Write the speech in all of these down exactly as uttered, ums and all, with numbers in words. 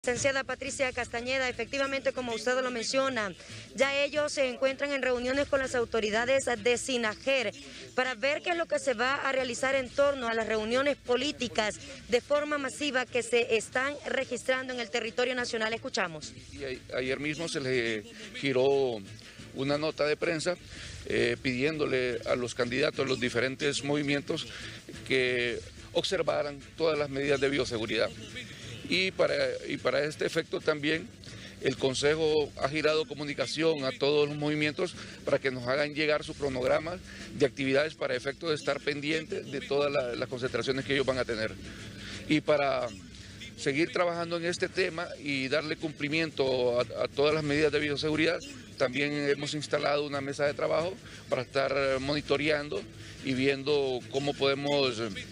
Licenciada Patricia Castañeda, efectivamente, como usted lo menciona, ya ellos se encuentran en reuniones con las autoridades de SINAJER para ver qué es lo que se va a realizar en torno a las reuniones políticas de forma masiva que se están registrando en el territorio nacional. Escuchamos. Y ayer mismo se le giró una nota de prensa eh, pidiéndole a los candidatos de los diferentes movimientos que observaran todas las medidas de bioseguridad. Y para, y para este efecto también el Consejo ha girado comunicación a todos los movimientos para que nos hagan llegar su cronograma de actividades para efecto de estar pendientes de todas la, las concentraciones que ellos van a tener. Y para seguir trabajando en este tema y darle cumplimiento a, a todas las medidas de bioseguridad, también hemos instalado una mesa de trabajo para estar monitoreando y viendo cómo podemos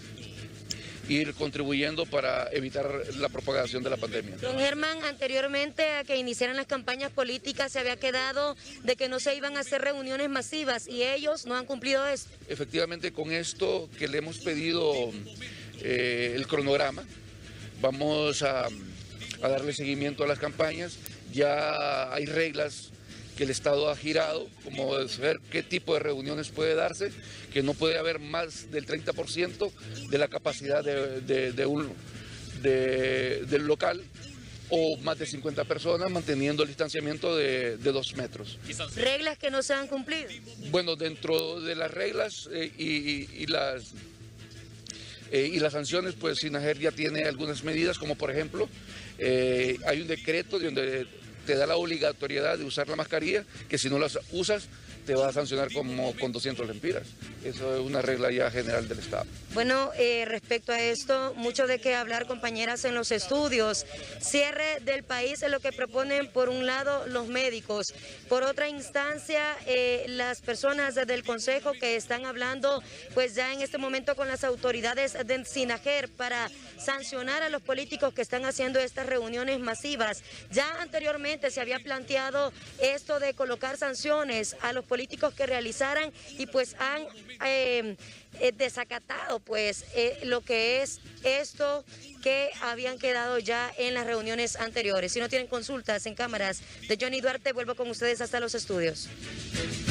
ir contribuyendo para evitar la propagación de la pandemia. Don Germán, anteriormente a que iniciaran las campañas políticas se había quedado de que no se iban a hacer reuniones masivas y ellos no han cumplido eso. Efectivamente, con esto que le hemos pedido eh, el cronograma, vamos a, a darle seguimiento a las campañas. Ya hay reglas que el Estado ha girado, como ver qué tipo de reuniones puede darse, que no puede haber más del treinta por ciento de la capacidad de, de, de un, de, del local o más de cincuenta personas manteniendo el distanciamiento de, de dos metros. ¿Reglas que no se han cumplido? Bueno, dentro de las reglas eh, y, y, y las... Eh, y las sanciones, pues SINAJER ya tiene algunas medidas, como por ejemplo, eh, hay un decreto donde te da la obligatoriedad de usar la mascarilla, que si no las usas te va a sancionar como con doscientas lempiras. Eso es una regla ya general del Estado. Bueno, eh, respecto a esto, mucho de qué hablar, compañeras, en los estudios. Cierre del país es lo que proponen, por un lado, los médicos. Por otra instancia, eh, las personas del Consejo que están hablando, pues ya en este momento con las autoridades de SINAJER para sancionar a los políticos que están haciendo estas reuniones masivas. Ya anteriormente se había planteado esto de colocar sanciones a los políticos que realizaran y pues han eh, eh, desacatado pues eh, lo que es esto que habían quedado ya en las reuniones anteriores. Si no tienen consultas en cámaras de Johnny Duarte, vuelvo con ustedes hasta los estudios.